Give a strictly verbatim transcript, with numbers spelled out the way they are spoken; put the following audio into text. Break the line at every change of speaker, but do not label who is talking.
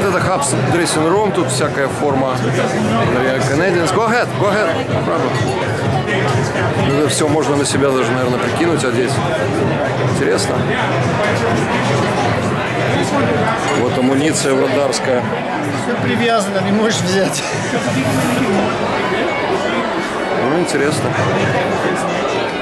это Hubs Dressing Room, тут всякая форма Canadians. Go ahead, go ahead. Это все можно на себя даже, наверное, прикинуть, одеть. Интересно. Вот амуниция врадарская.
Все привязано, не можешь взять.
Ну, интересно.